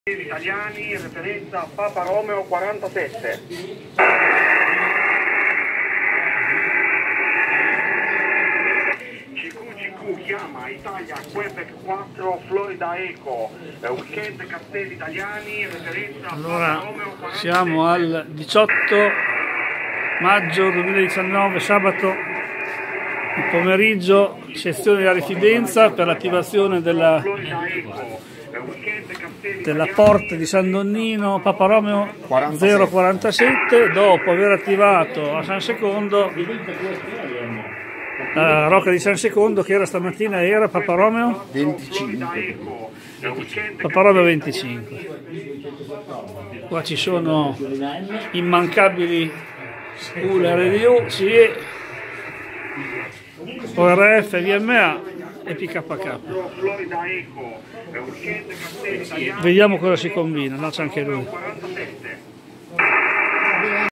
Italiani, referenza Papa Romeo 47. CQ chiama Italia Quebec 4 Florida Eco, weekend Castelli Italiani, referenza Allora, Papa Romeo 47. siamo al 18 maggio 2019, sabato, il pomeriggio, sezione di Rifidenza per l'attivazione della porta di San Donnino Papa Romeo 047, dopo aver attivato a San Secondo la Rocca di San Secondo, che era stamattina, era Papa Romeo 25. Papa Romeo 25. Qua ci sono immancabili ULRDU, CE, ORF, VMA e PKK. Vediamo cosa si combina, là c'è anche lui.